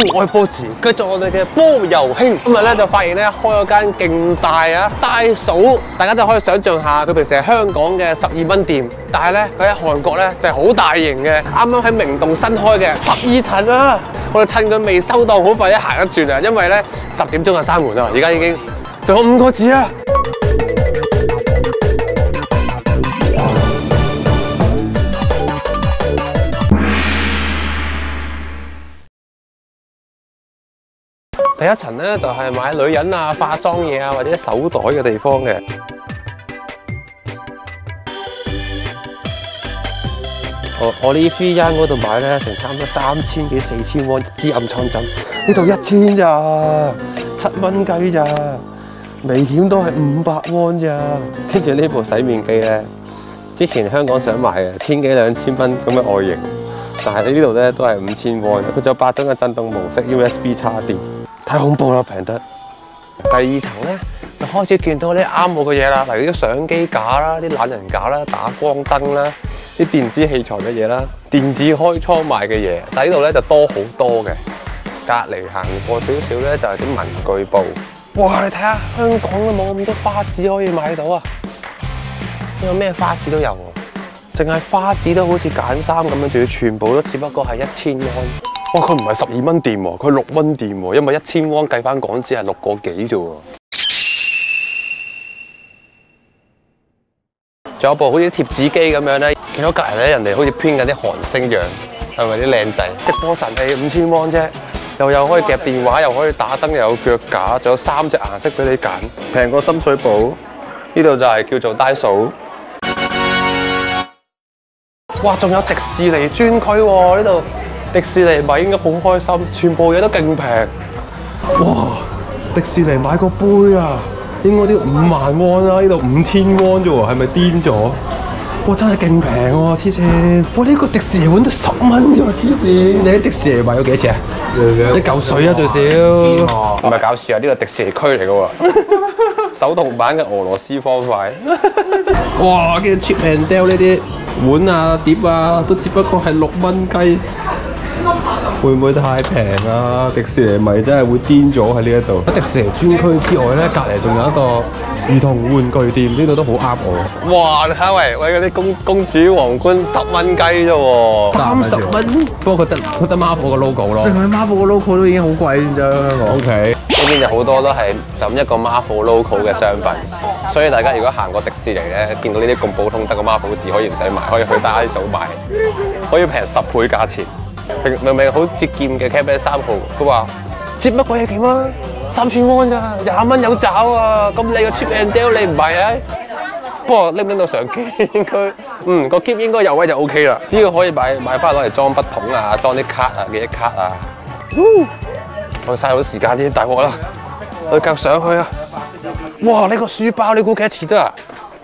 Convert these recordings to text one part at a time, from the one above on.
愛波池，繼續我哋嘅波遊兄。今日咧就發現咧開咗間勁大啊Daiso，大家就可以想象下佢平時係香港嘅12蚊店，但係咧佢喺韓國咧就係好大型嘅，啱啱喺明洞新開嘅12層啊！我哋趁佢未收檔，好快一行一轉啊，因為咧10點鐘就閂門啦，而家已經仲有5個字啊！第一層咧就係買女人啊、化妝嘢啊或者手袋嘅地方嘅。我呢 free yen 嗰度買咧，成差唔多3000幾4000蚊一支暗瘡針，呢度1000咋，7蚊雞咋，微險都係500蚊咋。跟住呢部洗面機咧，之前香港想買嘅，1000幾2000蚊咁嘅外形，但係呢度咧都係5000蚊。佢仲有8種嘅震動模式 ，USB 插電。太恐怖啦，平得。第二層咧就開始見到啲啱我嘅嘢啦，例如啲相機架啦、啲懶人架啦、打光燈啦、啲電子器材嘅嘢啦、電子開倉賣嘅嘢。但係呢度咧就多好多嘅。隔離行過少少咧就係啲文具部。哇！你睇下香港都冇咁多花紙可以買到啊！有咩花紙都有喎，淨係花紙都好似揀衫咁樣，仲要全部都只不過係1000蚊。哇！佢唔係12蚊店喎，佢6蚊店喎，因為1000蚊計翻港紙係6個幾啫喎。仲有部好似貼紙機咁樣咧，見到隔離咧人哋好似編緊啲韓星樣，係咪啲靚仔？直播神器5000蚊啫，又可以夾電話，又可以打燈，又有腳架，仲有3隻顏色俾你揀，平過深水埗。呢度就係叫做Daiso。哇！仲有迪士尼專區喎呢度。迪士尼買應該好開心，全部嘢都勁平。哇！迪士尼買個杯啊，應該都要5萬蚊啦，呢度5000蚊啫喎，係咪癲咗？哇！真係勁平喎，黐線！哇！呢個迪士尼碗都10蚊啫喎，黐線！你喺迪士尼買咗幾多錢啊？1嚿水啊最少。唔係搞笑啊！呢個迪士尼區嚟嘅喎，手動版嘅俄羅斯方塊。哇！跟住 Chip and Dale 呢啲碗啊碟啊，都只不過係6蚊雞。會唔會太平啊？迪士尼迷真係會癲咗喺呢一度。喺迪士尼專區之外咧，隔離仲有一個兒童玩具店，呢度都好啱我。哇！你睇下喂，嗰啲公主皇冠10蚊雞啫喎，30蚊。不過佢得 Marvel 個 logo 咯。淨係 Marvel 個 logo 都已經好貴啫，香港。OK。呢邊就好多都係就咁一個 Marvel logo 嘅商品，所以大家如果行過迪士尼咧，見到呢啲咁普通得個 Marvel 字，可以唔使買，可以去Daiso買，可以平10倍價錢。明明好節儉嘅 Cafe 3號，佢話折乜鬼嘢勁啊？3000蚊咋，20蚊有找啊！咁你個 Chip and Dale 你唔係啊？不過拎唔拎到相機應該，個 keep 應該有位就 OK 啦。呢個可以買翻攞嚟裝筆筒啊，裝啲卡啊，記憶卡啊。我嘥好多時間啲大鑊啦，我繼續上去啊！哇！呢個書包你估幾多錢啊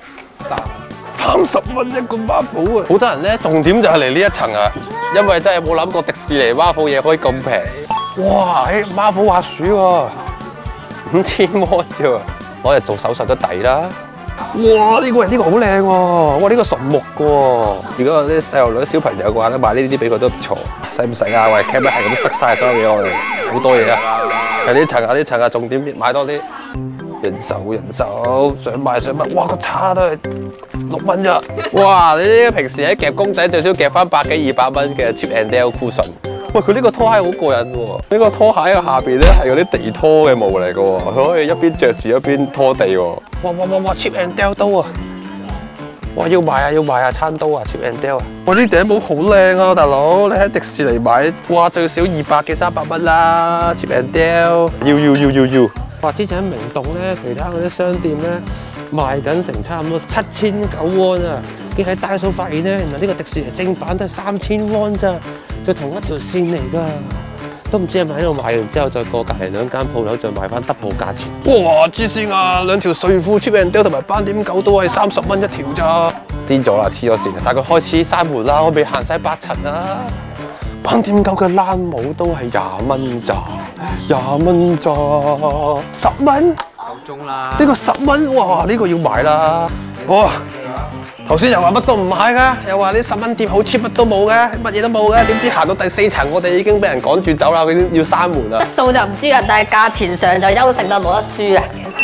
？30蚊一個 Marvel 啊！好多人咧，重點就係嚟呢一層啊，因為真係冇諗過迪士尼 Marvel 嘢可以咁平。哇！Marvel 滑鼠喎，5000蚊啫喎，攞嚟做手術都抵啦。哇！呢個好靚喎，哇！呢個純木嘅喎。如果有啲細路女、小朋友嘅話咧，買呢啲俾佢都唔錯。使唔使啊？喂 ，Cap 係咁塞晒所有嘢我哋，好多嘢啊！有啲層啊，重點買多啲。人手，想買，哇！個叉都係6蚊咋？哇！你呢平時喺夾公仔最少夾翻100幾200蚊嘅 Chip and Dale cushion。喂，佢呢個拖鞋好過癮喎！呢個拖鞋嘅下邊咧係嗰啲地拖嘅毛嚟嘅喎，佢可以一邊着住一邊拖地喎。哇 ！Chip and Dale 刀啊！哇！要買啊！餐刀啊 ！Chip and Dale 啊！哇！呢頂帽好靚啊，大佬！你喺迪士尼買，哇！最少200幾300蚊啦 ！Chip and Dale， 要！哇！之前喺明洞咧，其他嗰啲商店咧賣緊成差唔多79蚊啊！跟住喺Daiso發現咧，原來呢個迪士尼正版都係3000蚊咋，就同一條線嚟㗎。都唔知係咪喺度買完之後，再過隔離2間鋪頭再賣翻 double 價錢。哇！黐線啊！2條睡褲 Chip and Dale 同埋斑點狗都係30蚊一條咋，癲咗啦！黐咗線！但係佢開始閂門啦，我未行晒8層啊！斑點狗嘅冷帽都係20蚊咋，20蚊咋，10蚊夠鐘啦！呢個10蚊，哇！呢個要買啦！哇！ 頭先又話乜都唔買㗎，又話啲10蚊店好 cheap， 乜都冇嘅，乜嘢都冇嘅。點知行到第4層，我哋已經俾人趕住走啦，佢要閂門啦。 數就唔知啊，但係價錢上就優勝到冇得輸啊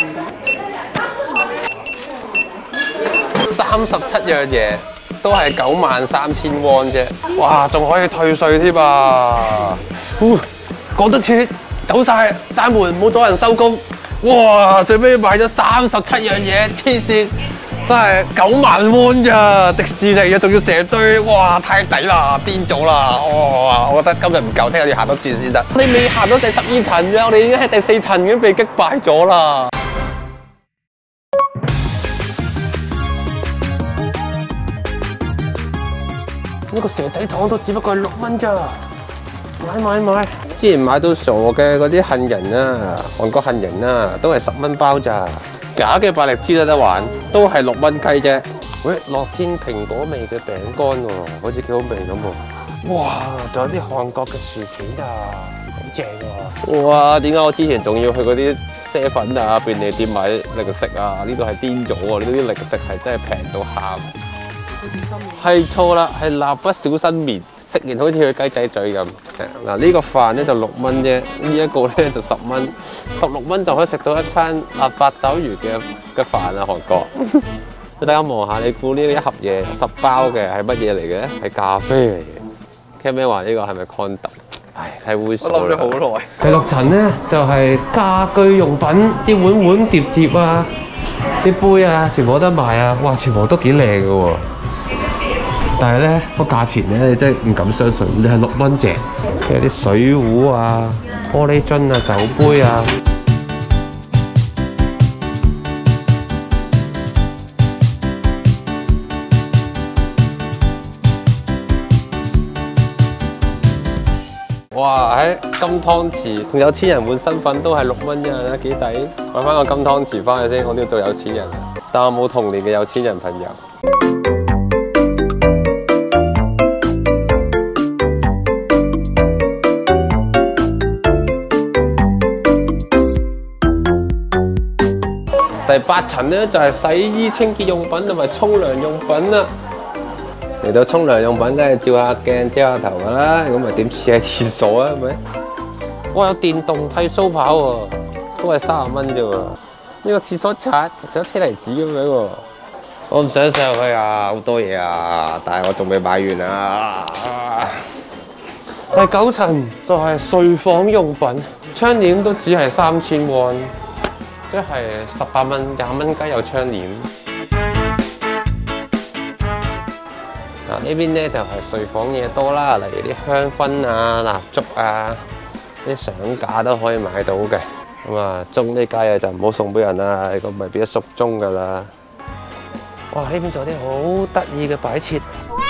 ！37樣嘢都係93,000 won 啫，哇！仲可以退稅添啊！趕得切，走晒，閂門，唔好阻人收工。哇！最尾買咗37樣嘢，黐線！真係9萬 won 咋，迪士尼啊，仲要成堆，哇！太抵啦，癲咗啦！哇！我覺得今日唔夠，聽日要行多轉先得。你未行到第12層啫，我哋已經喺第4層已經被擊敗咗啦。呢個蛇仔糖都只不過係6蚊咋，買！之前買到傻嘅嗰啲杏仁啊，韓國杏仁啊，都係10蚊包咋。假嘅百力滋都得玩，都係6蚊雞啫。喂，樂天蘋果味嘅餅乾喎，好似幾好味咁喎。哇，仲有啲韓國嘅薯片啊，好正喎！哇，點解我之前仲要去嗰啲啡粉啊、便利店買零食啊？呢度係癲咗喎！呢啲零食係真係平到喊。係錯啦，係蠟筆小新麵，食完好似佢雞仔嘴咁。嗱，呢個飯咧就6蚊啫，呢一個咧就10蚊，16蚊就可以食到一餐八爪魚嘅飯啊！韓國，大家望下，你估呢一盒嘢10包嘅係乜嘢嚟嘅？係咖啡嚟嘅。聽咩話呢個係咪 condom？ 唉，係猥瑣。我諗咗好耐。第6層咧就係家居用品，啲碗碟啊，啲杯啊，全部都得賣啊！哇，全部都幾靚嘅喎。但係咧個價錢咧，你真係唔敢相信，你係6蚊隻，有啲水壺啊、玻璃樽啊、酒杯啊。哇！喺金湯匙同有錢人換身份都係6蚊啫，幾抵！買翻個金湯匙翻去先，我都要做有錢人，但我冇童年嘅有錢人朋友。第8層咧就係洗衣清潔用品同埋沖涼用品啦。嚟到沖涼用品，梗係照下鏡、遮下頭㗎啦。咁咪點似喺廁所啊？係咪？哇！有電動剃鬚刨喎，都係30蚊啫喎。呢個廁所刷有車厘子咁樣喎。我唔想上去啊，好多嘢啊，但係我仲未買完啊。第9層就係睡房用品，窗簾都只係3000 won。即係18蚊、20蚊雞有窗簾。嗱，呢邊咧就係睡房嘢多啦，例如啲香薰啊、蠟燭啊、啲相架都可以買到嘅。咁啊，鐘呢家嘢就唔好送俾人啦，如果唔係變咗縮鐘㗎啦。哇！呢邊仲有啲好得意嘅擺設。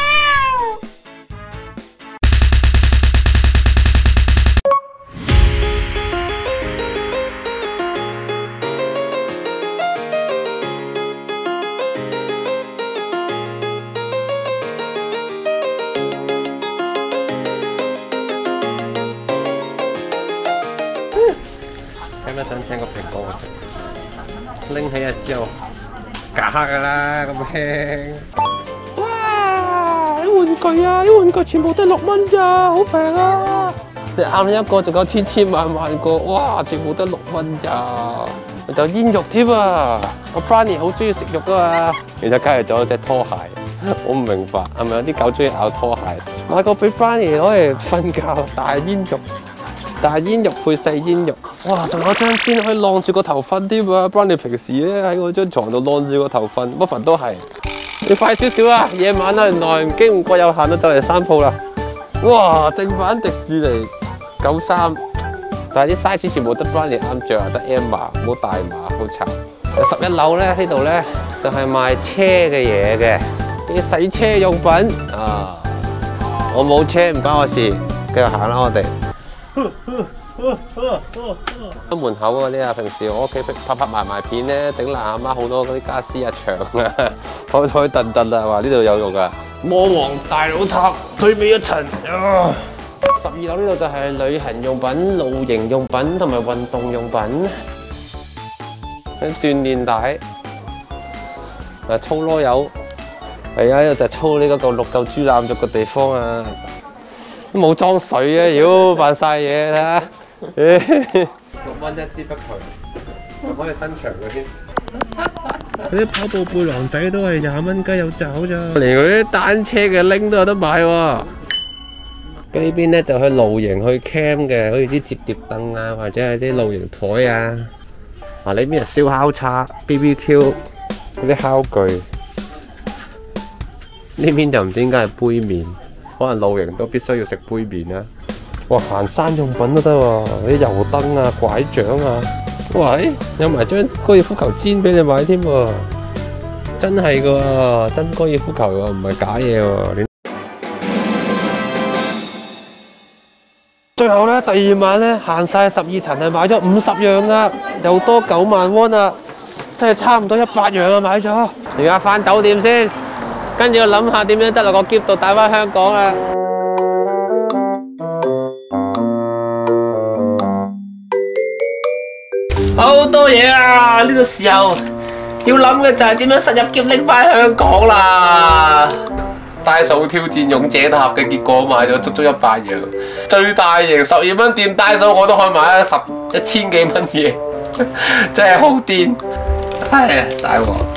有咩想請個蘋果我食？拎起啊之後假㗎啦，咁輕。哇！啲玩具啊，啲玩具全部都係6蚊咋，好平啊！你啱一個仲有千萬個，哇！全部都係6蚊咋。仲有煙肉添啊！我 Brownie 好中意食肉㗎嘛，其實梗係仲有隻拖鞋。我唔明白係咪有啲狗中意咬拖鞋？買個俾 Brownie 攞嚟瞓覺，大煙肉。大煙肉配細煙肉，哇！仲有張氈可以晾住個頭瞓添啊 ！Brownie 平時咧喺嗰張床度晾住個頭瞓 ，Muffin 都係。你快少少啊！夜晚啦，原來經唔過有限啦，就嚟閂鋪啦。哇！正版迪士尼93，但係啲 size 全部得 Brownie 啱着啊，得 M 碼，冇大碼，好慘。11樓咧呢度咧就係賣車嘅嘢嘅，啲洗車用品啊。我冇車唔關我事，繼續行啦我哋。喺門口嗰啲啊，平時我屋企拍埋片咧，整爛阿媽好多嗰啲家私啊、牆啊、台凳啊，話呢度有用噶。魔王大佬塔最尾一層，12樓呢度就係旅行用品、露營用品同埋運動用品，鍛鍊帶、粗籮柚、 係啊，呢度就係操呢個六嚿豬腩肉嘅地方啊！都冇裝水啊，妖扮晒嘢睇下。6蚊一支北渠，仲可以伸長嘅添。嗰啲跑步背囊仔都係20蚊雞有找咋，連嗰啲單車嘅拎都有得買喎。呢邊咧就去露營去 camp 嘅，好似啲摺疊凳啊，或者係啲露營台啊。呢邊係燒烤叉、BBQ 嗰啲烤具。呢邊就唔知點解係杯麵，可能露營都必須要食杯麵啦。哇，行山用品都得喎，啲油燈啊、拐杖啊，喂，有埋張高爾夫球氈俾你買添喎，真係㗎喎，真高爾夫球喎，唔係假嘢喎。最後咧，第2晚咧行晒12層係買咗50樣啊，又多9萬溫啊，真係差唔多100樣啊買咗。而家返酒店先，跟住我諗下點樣得落個篋度帶返香港啊！好多嘢啊！呢個時候要諗嘅就係點樣塞入篋拎返香港啦。Daiso挑戰勇者塔嘅結果買咗足足100樣，最大型12蚊店Daiso我都可以買1000幾蚊嘢，真係好癲！唉，大鑊！